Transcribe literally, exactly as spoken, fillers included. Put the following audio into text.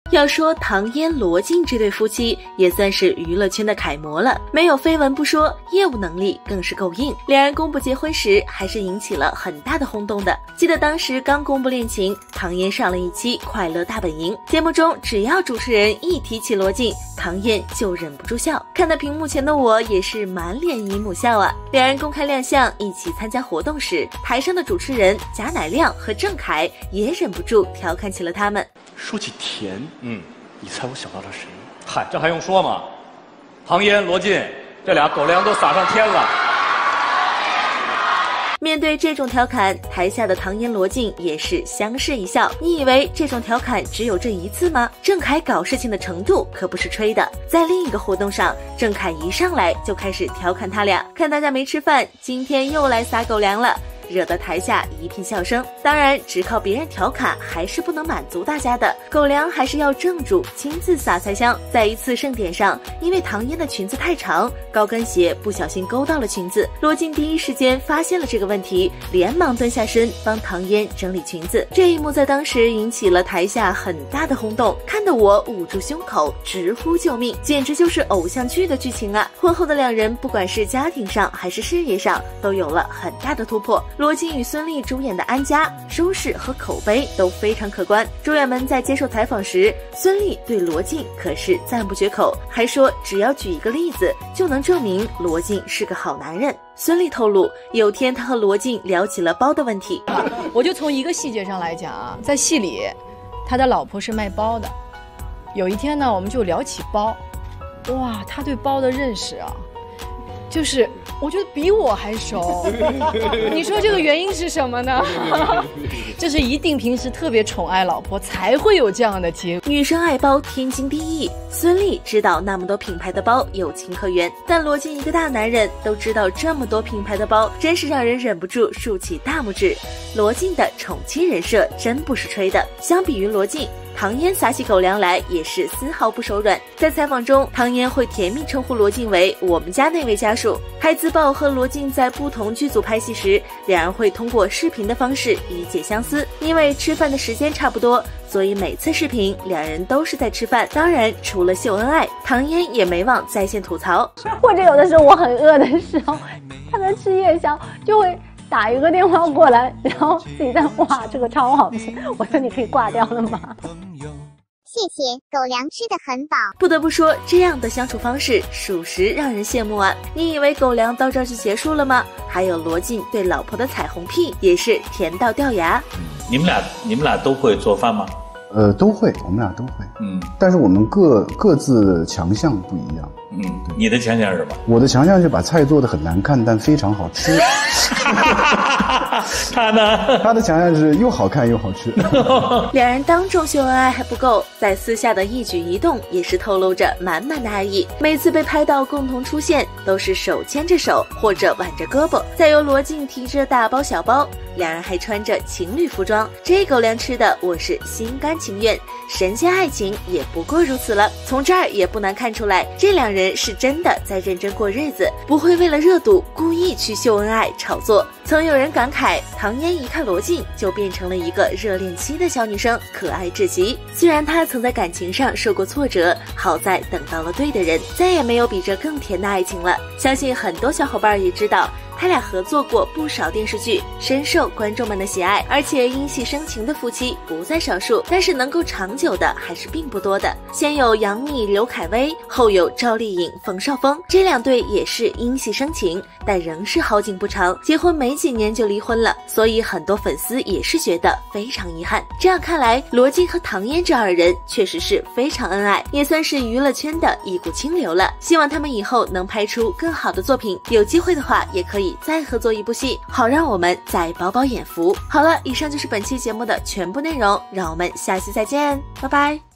要说唐嫣、罗晋这对夫妻，也算是娱乐圈的楷模了。没有绯闻不说，业务能力更是够硬。两人公布结婚时，还是引起了很大的轰动的。记得当时刚公布恋情，唐嫣上了一期《快乐大本营》，节目中只要主持人一提起罗晋，唐嫣就忍不住笑，看得屏幕前的我也是满脸姨母笑啊。两人公开亮相，一起参加活动时，台上的主持人贾乃亮和郑恺也忍不住调侃起了他们。 说起甜，嗯，你猜我想到了谁？ 嗨，这还用说吗？唐嫣、罗晋这俩狗粮都撒上天了。 面对这种调侃，台下的唐嫣、罗晋也是相视一笑。你以为这种调侃只有这一次吗？郑恺搞事情的程度可不是吹的。在另一个活动上，郑恺一上来就开始调侃他俩，看大家没吃饭，今天又来撒狗粮了，惹得台下一片笑声。当然，只靠别人调侃还是不能满足大家的，狗粮还是要正主亲自撒才香。在一次盛典上，因为唐嫣的裙子太长，高跟鞋不小心勾到了裙子，罗晋第一时间发现了这个问题，连忙蹲下身帮唐嫣整理裙子。这一幕在当时引起了台下很大的轰动，看得我捂住胸口直呼救命，简直就是偶像剧的剧情啊！婚后的两人不管是家庭上还是事业上都有了很大的突破。罗晋与孙俪主演的《安家》收视和口碑都非常可观。主演们在接受采访时，孙俪对罗晋可是赞不绝口，还说只要举一个例子就能证明罗晋是个好男人。孙俪透露，有天她和罗晋聊起了包的问题。 我就从一个细节上来讲啊，在戏里，他的老婆是卖包的。有一天呢，我们就聊起包，哇，他对包的认识啊，就是我觉得比我还熟。你说这个原因是什么呢？就是一定平时特别宠爱老婆，才会有这样的结果。 女生爱包天经地义，孙俪知道那么多品牌的包有情可原，但罗晋一个大男人都知道这么多品牌的包，真是让人忍不住竖起大拇指。罗晋的宠妻人设真不是吹的。相比于罗晋，唐嫣撒起狗粮来也是丝毫不手软。在采访中，唐嫣会甜蜜称呼罗晋为我们家那位家属，还自曝和罗晋在不同剧组拍戏时，两人会通过视频的方式以解相思。因为吃饭的时间差不多，所以每次视频两人都是在吃饭。当然，除了秀恩爱，唐嫣也没忘在线吐槽， 或者有的时候我很饿的时候，他在吃夜宵就会打一个电话过来，然后自己在哇这个超好吃，我说你可以挂掉了吗？ 谢谢，狗粮吃得很饱。 不得不说，这样的相处方式属实让人羡慕啊！你以为狗粮到这儿就结束了吗？还有罗晋对老婆的彩虹屁也是甜到掉牙。 嗯，你们俩你们俩都会做饭吗？ 呃，都会，我们俩都会。 嗯， 但是我们各各自强项不一样。 嗯，你的强项是什么？ 我的强项是把菜做得很难看，但非常好吃。 他呢？ 他的强项是又好看又好吃。 两人当众秀恩爱还不够，在私下的一举一动也是透露着满满的爱意。每次被拍到共同出现，都是手牵着手或者挽着胳膊，再由罗晋提着大包小包，两人还穿着情侣服装。这狗粮吃的我是心甘情愿，神仙爱情也不过如此了。从这儿也不难看出来，这两人是真的在认真过日子，不会为了热度故意去秀恩爱炒作。曾有人感慨，唐嫣一看罗晋就变成了一个热恋期的小女生，可爱至极。虽然她曾在感情上受过挫折，好在等到了对的人，再也没有比这更甜的爱情了。相信很多小伙伴也知道，他俩合作过不少电视剧，深受观众们的喜爱，而且因戏生情的夫妻不在少数，但是能够长久的还是并不多的。先有杨幂、刘恺威，后有赵丽颖、冯绍峰，这两对也是因戏生情，但仍是好景不长，结婚没几年就离婚了，所以很多粉丝也是觉得非常遗憾。这样看来，罗晋和唐嫣这二人确实是非常恩爱，也算是娱乐圈的一股清流了。希望他们以后能拍出更好的作品，有机会的话也可以再合作一部戏，好让我们再饱饱眼福。好了，以上就是本期节目的全部内容，让我们下期再见，拜拜。